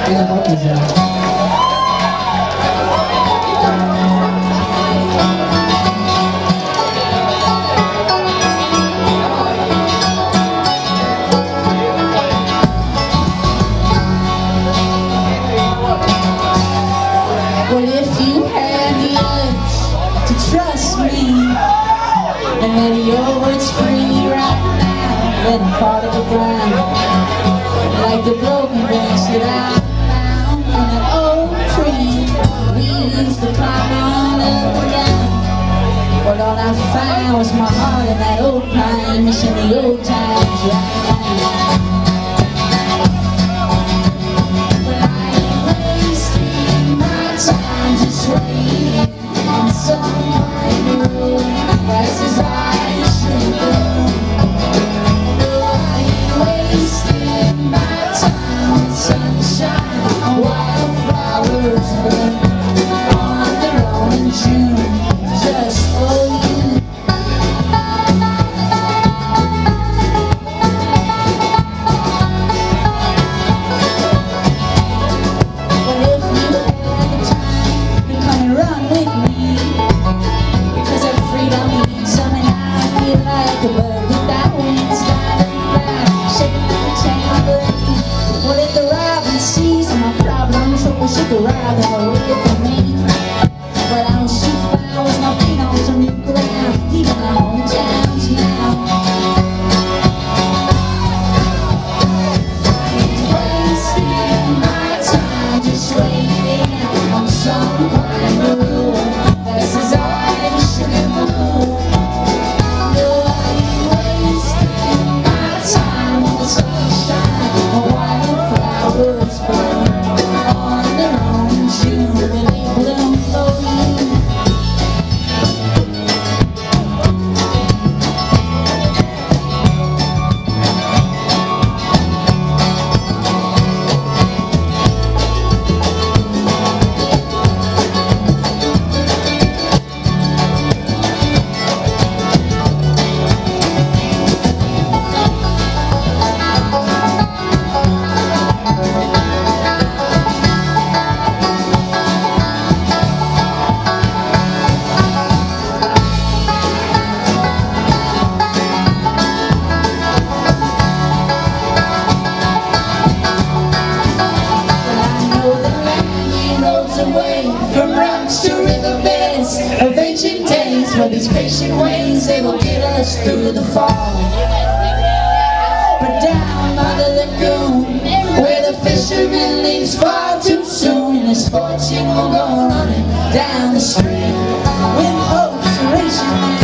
Well, if you had the urge to trust me, and that your words free right now, let them fall to the ground, like the broken branch that I found from that old tree we used to climb on up and down. But all I found was my heart in that old pine, missing the old times right now. Wildflowers burn on their own in June, just for you. Well, if you had the time to come and run with me, because that freedom means something. I feel like a bird without wings, flying around, shaking my tambourine. Well, if the robin sees my problems, so she could ride them away from me. But I don't shoot flowers, my feet on some new ground, even my hometowns now. I ain't wasting my time just waiting on some kind of rule that says I shouldn't move. No, I ain't wasting my time in the sunshine. Wildflowers burn on their own in June, and they bloom for you. Away from rocks to riverbeds of ancient days, where these patient ways they will get us through the fall. But down by the lagoon, where the fisherman leaves far too soon, his fortune will go running down the stream with hopes racing.